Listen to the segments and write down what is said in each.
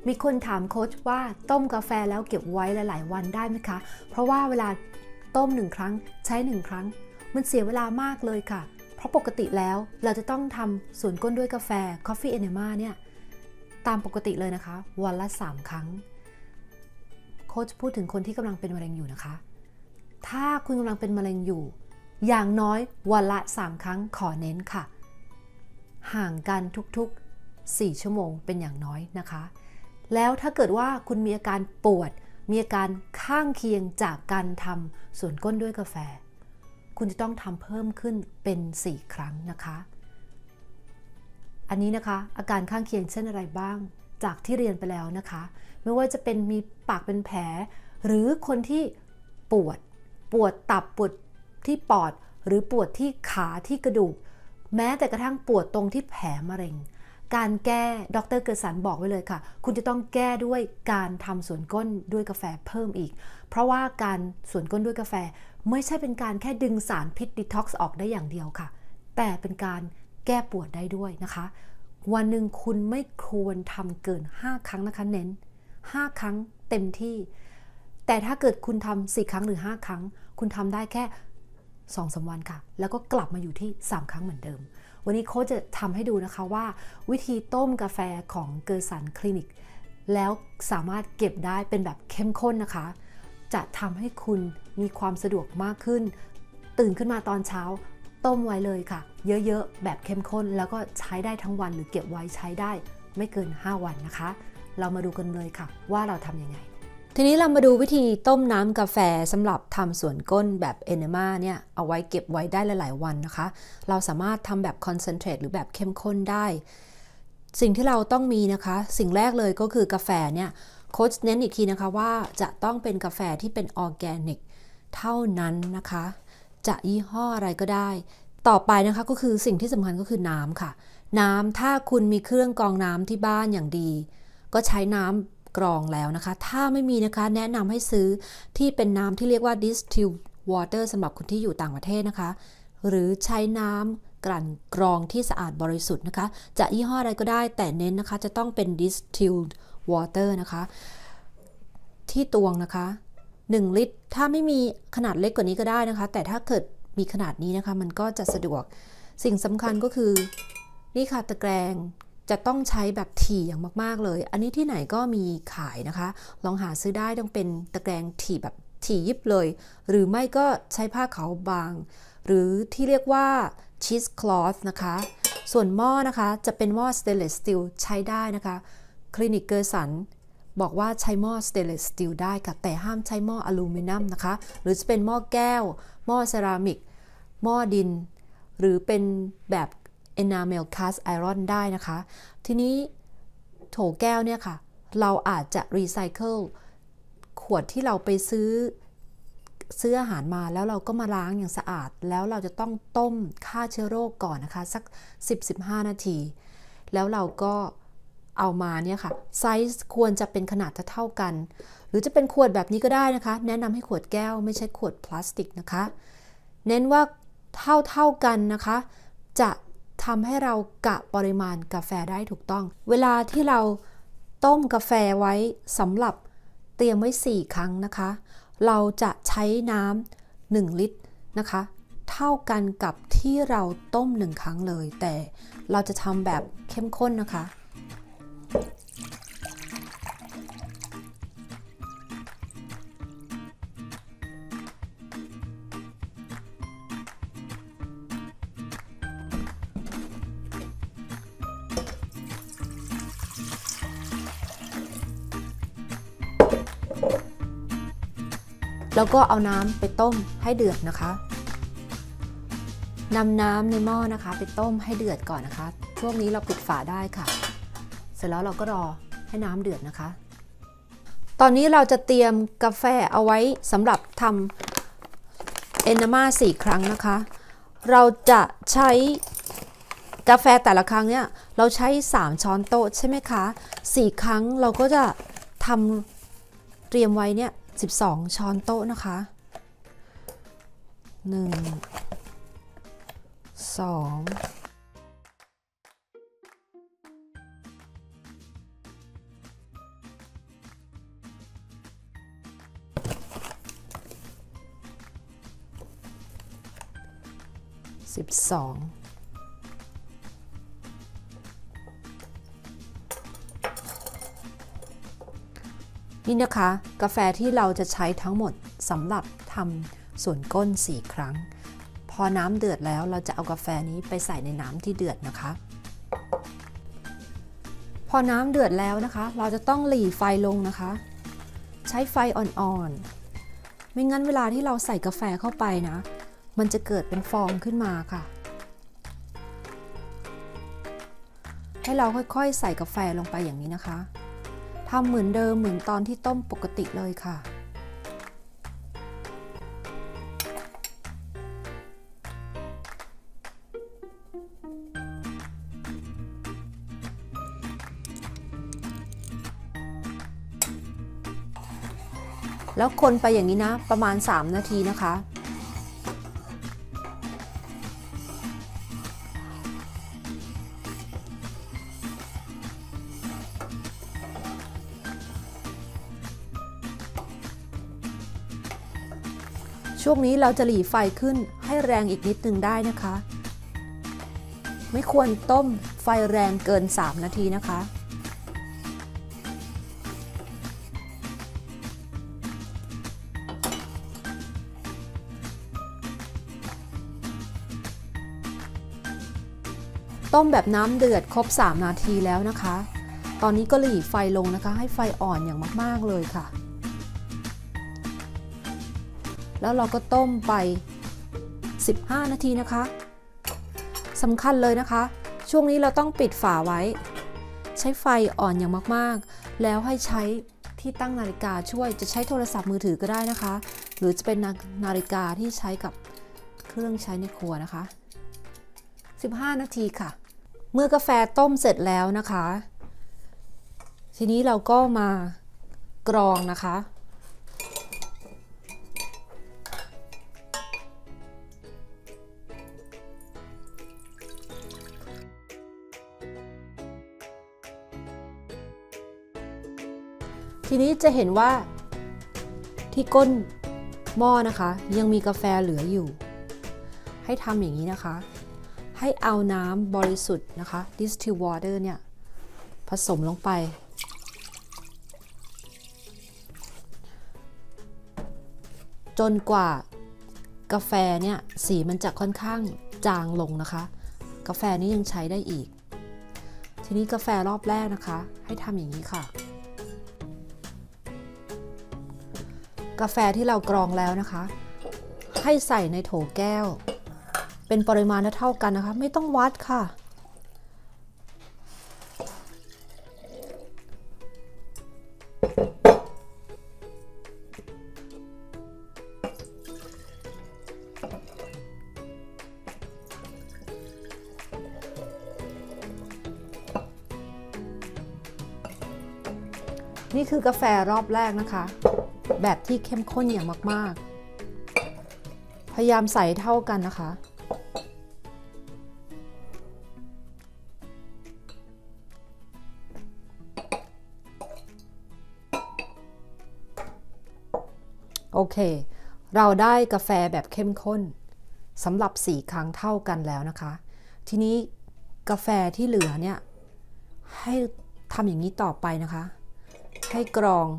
มีคนถามโค้ชว่าต้มกาแฟแล้วเก็บไว้หลายๆวันได้ไหมคะเพราะว่าเวลาต้ม1ครั้งใช้1ครั้งมันเสียเวลามากเลยค่ะเพราะปกติแล้วเราจะต้องทำส่วนก้นด้วยกาแฟ Coffee Enema เนี่ยตามปกติเลยนะคะวันละ3ครั้งโค้ชพูดถึงคนที่กำลังเป็นมะเร็งอยู่นะคะถ้าคุณกำลังเป็นมะเร็งอยู่อย่างน้อยวันละ3ครั้งขอเน้นค่ะห่างกันทุกๆ4ชั่วโมงเป็นอย่างน้อยนะคะแล้วถ้าเกิดว่าคุณมีอาการปวดมีอาการข้างเคียงจากการทำส่วนก้นด้วยกาแฟคุณจะต้องทำเพิ่มขึ้นเป็น4ครั้งนะคะอันนี้นะคะอาการข้างเคียงเช่นอะไรบ้างจากที่เรียนไปแล้วนะคะไม่ว่าจะเป็นมีปากเป็นแผลหรือคนที่ปวดตับปวดที่ปอดหรือปวดที่ขาที่กระดูกแม้แต่กระทั่งปวดตรงที่แผลมะเร็งการแก้ดร.เกษรบอกไว้เลยค่ะคุณจะต้องแก้ด้วยการทำส่วนก้นด้วยกาแฟเพิ่มอีกเพราะว่าการส่วนก้นด้วยกาแฟไม่ใช่เป็นการแค่ดึงสารพิษดีท็อกซ์ออกได้อย่างเดียวค่ะแต่เป็นการแก้ปวดได้ด้วยนะคะวันหนึ่งคุณไม่ควรทำเกิน5ครั้งนะคะเน้น5ครั้งเต็มที่แต่ถ้าเกิดคุณทำ4ครั้งหรือ5ครั้งคุณทำได้แค่2-3 วันค่ะแล้วก็กลับมาอยู่ที่3ครั้งเหมือนเดิมวันนี้โค้ชจะทำให้ดูนะคะว่าวิธีต้มกาแฟของเกอร์สันคลินิกแล้วสามารถเก็บได้เป็นแบบเข้มข้นนะคะจะทำให้คุณมีความสะดวกมากขึ้นตื่นขึ้นมาตอนเช้าต้มไว้เลยค่ะเยอะๆแบบเข้มข้นแล้วก็ใช้ได้ทั้งวันหรือเก็บไว้ใช้ได้ไม่เกิน5วันนะคะเรามาดูกันเลยค่ะว่าเราทำยังไงทีนี้เรามาดูวิธีต้มน้ำกาแฟสำหรับทำส่วนก้นแบบเอเนมาเนี่ยเอาไว้เก็บไว้ได้หลายๆวันนะคะเราสามารถทำแบบคอนเซนเทรตหรือแบบเข้มข้นได้สิ่งที่เราต้องมีนะคะสิ่งแรกเลยก็คือกาแฟเนี่ยโค้ชเน้นอีกทีนะคะว่าจะต้องเป็นกาแฟที่เป็นออร์แกนิกเท่านั้นนะคะจะยี่ห้ออะไรก็ได้ต่อไปนะคะก็คือสิ่งที่สำคัญก็คือน้ำค่ะน้ำถ้าคุณมีเครื่องกรองน้ำที่บ้านอย่างดีก็ใช้น้ำกรองแล้วนะคะถ้าไม่มีนะคะแนะนำให้ซื้อที่เป็นน้ำที่เรียกว่า distilled water สำหรับคนที่อยู่ต่างประเทศนะคะหรือใช้น้ำกลั่นกรองที่สะอาดบริสุทธิ์นะคะจะยี่ห้ออะไรก็ได้แต่เน้นนะคะจะต้องเป็น distilled water นะคะที่ตวงนะคะ1ลิตรถ้าไม่มีขนาดเล็กกว่านี้ก็ได้นะคะแต่ถ้าเกิดมีขนาดนี้นะคะมันก็จะสะดวกสิ่งสำคัญก็คือนี่ค่ะตะแกรงจะต้องใช้แบบถี่อย่างมากๆเลยอันนี้ที่ไหนก็มีขายนะคะลองหาซื้อได้ต้องเป็นตะแกรงถี่แบบถี่ยิบเลยหรือไม่ก็ใช้ผ้าขาวบางหรือที่เรียกว่า cheese cloth นะคะส่วนหม้อนะคะจะเป็นหม้อ stainless steel ใช้ได้นะคะคลินิกเกอร์สันบอกว่าใช้หม้อ stainless steel ได้ค่ะแต่ห้ามใช้หม้ออลูมิเนียมนะคะหรือจะเป็นหม้อแก้วหม้อเซรามิกหม้อดินหรือเป็นแบบ enamel cast iron ได้นะคะทีนี้โถแก้วเนี่ยค่ะเราอาจจะรีไซเคิลขวดที่เราไปซื้ออาหารมาแล้วเราก็มาล้างอย่างสะอาดแล้วเราจะต้องต้มฆ่าเชื้อโรคก่อนนะคะสัก 10-15 นาทีแล้วเราก็เอามาเนี่ยค่ะไซส์ควรจะเป็นขนาดเท่ากันหรือจะเป็นขวดแบบนี้ก็ได้นะคะแนะนำให้ขวดแก้วไม่ใช่ขวดพลาสติกนะคะเน้นว่าเท่ากันนะคะจะทำให้เรากะปริมาณกาแฟได้ถูกต้องเวลาที่เราต้มกาแฟไว้สำหรับเตรียมไว้4ครั้งนะคะเราจะใช้น้ำ1ลิตรนะคะเท่ากันกับที่เราต้ม1ครั้งเลยแต่เราจะทำแบบเข้มข้นนะคะแล้วก็เอาน้ำไปต้มให้เดือดนะคะนำน้ำในหม้อนะคะไปต้มให้เดือดก่อนนะคะช่วงนี้เราปิดฝาได้ค่ะเสร็จแล้วเราก็รอให้น้ำเดือดนะคะตอนนี้เราจะเตรียมกาแฟเอาไว้สำหรับทำเอนาม่า4ครั้งนะคะเราจะใช้กาแฟแต่ละครั้งเนี่ยเราใช้3ช้อนโต๊ะใช่ไหมคะ4ครั้งเราก็จะทำเตรียมไว้เนี่ย12ช้อนโต๊ะนะคะ1 2 12นี่นะคะกาแฟที่เราจะใช้ทั้งหมดสำหรับทำส่วนก้น4ครั้งพอน้ำเดือดแล้วเราจะเอากาแฟนี้ไปใส่ในน้ำที่เดือดนะคะพอน้ำเดือดแล้วนะคะเราจะต้องหรี่ไฟลงนะคะใช้ไฟอ่อนๆไม่งั้นเวลาที่เราใส่กาแฟเข้าไปนะมันจะเกิดเป็นฟองขึ้นมาค่ะให้เราค่อยๆใส่กาแฟลงไปอย่างนี้นะคะทำเหมือนเดิมเหมือนตอนที่ต้มปกติเลยค่ะแล้วคนไปอย่างนี้นะประมาณ3 นาทีนะคะช่วงนี้เราจะหรี่ไฟขึ้นให้แรงอีกนิดนึงได้นะคะไม่ควรต้มไฟแรงเกิน3 นาทีนะคะต้มแบบน้ำเดือดครบ3 นาทีแล้วนะคะตอนนี้ก็หรี่ไฟลงนะคะให้ไฟอ่อนอย่างมากๆเลยค่ะแล้วเราก็ต้มไป15 นาทีนะคะสำคัญเลยนะคะช่วงนี้เราต้องปิดฝาไว้ใช้ไฟอ่อนอย่างมากๆแล้วให้ใช้ที่ตั้งนาฬิกาช่วยจะใช้โทรศัพท์มือถือก็ได้นะคะหรือจะเป็นนาฬิกาที่ใช้กับเครื่องใช้ในครัวนะคะ15 นาทีค่ะเมื่อกาแฟต้มเสร็จแล้วนะคะทีนี้เราก็มากรองนะคะทีนี้จะเห็นว่าที่ก้นหม้อนะคะยังมีกาแฟเหลืออยู่ให้ทำอย่างนี้นะคะให้เอาน้ำบริสุทธิ์นะคะ distilled water เนี่ยผสมลงไปจนกว่ากาแฟเนี่ยสีมันจะค่อนข้างจางลงนะคะกาแฟนี้ยังใช้ได้อีกทีนี้กาแฟรอบแรกนะคะให้ทำอย่างนี้ค่ะกาแฟที่เรากรองแล้วนะคะให้ใส่ในโถแก้วเป็นปริมาณเท่ากันนะคะไม่ต้องวัดค่ะนี่คือกาแฟรอบแรกนะคะแบบที่เข้มข้นอย่างมากๆพยายามใส่เท่ากันนะคะโอเคเราได้กาแฟแบบเข้มข้นสำหรับ4 ครั้งเท่ากันแล้วนะคะทีนี้กาแฟที่เหลือเนี่ยให้ทำอย่างนี้ต่อไปนะคะให้กรอง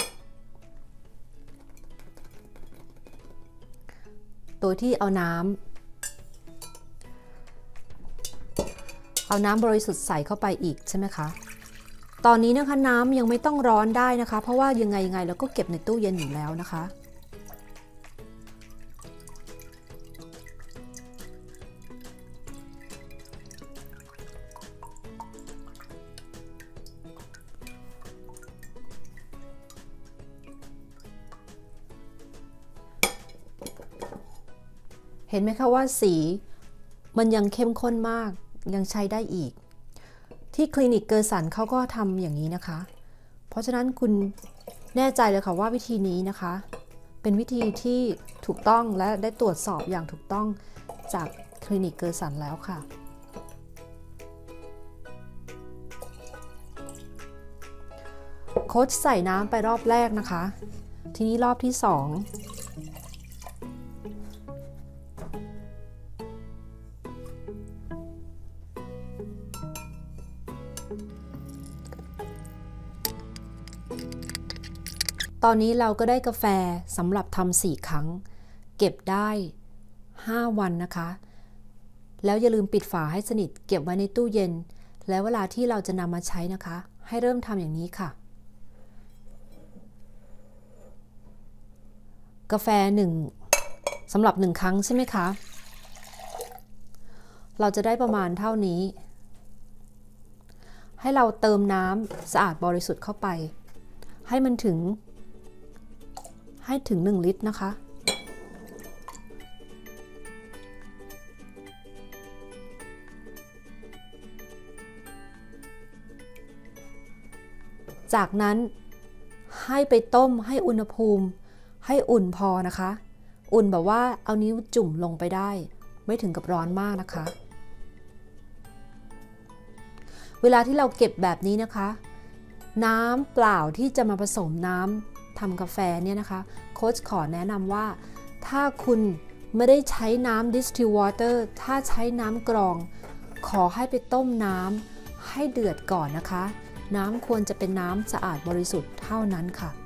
โดยที่เอาน้ำบริสุทธิ์ใส่เข้าไปอีกใช่ไหมคะตอนนี้นะคะน้ำยังไม่ต้องร้อนได้นะคะเพราะว่ายังไงเราก็เก็บในตู้เย็นอยู่แล้วนะคะเห็นไหมคะว่าสีมันยังเข้มข้นมากยังใช้ได้อีกที่คลินิกเกอร์สันเขาก็ทำอย่างนี้นะคะเพราะฉะนั้นคุณแน่ใจเลยค่ะว่าวิธีนี้นะคะเป็นวิธีที่ถูกต้องและได้ตรวจสอบอย่างถูกต้องจากคลินิกเกอร์สันแล้วค่ะโค้ชใส่น้ำไปรอบแรกนะคะทีนี้รอบที่2 ตอนนี้เราก็ได้กาแฟสำหรับทำ4 ครั้งเก็บได้5 วันนะคะแล้วอย่าลืมปิดฝาให้สนิทเก็บไว้ในตู้เย็นแล้วเวลาที่เราจะนำมาใช้นะคะให้เริ่มทำอย่างนี้ค่ะกาแฟ1สำหรับ1 ครั้งใช่ไหมคะเราจะได้ประมาณเท่านี้ให้เราเติมน้ำสะอาดบริสุทธิ์เข้าไปให้มันถึง1 ลิตรนะคะจากนั้นให้ไปต้มให้อุณหภูมิให้อุ่นพอนะคะอุ่นแบบว่าเอานิ้วจุ่มลงไปได้ไม่ถึงกับร้อนมากนะคะเวลาที่เราเก็บแบบนี้นะคะน้ำเปล่าที่จะมาผสมน้ำทำกาแฟเนี่ยนะคะโค้ชขอแนะนำว่าถ้าคุณไม่ได้ใช้น้ำ distill water ถ้าใช้น้ำกรองขอให้ไปต้มน้ำให้เดือดก่อนนะคะน้ำควรจะเป็นน้ำสะอาดบริสุทธิ์เท่านั้นค่ะ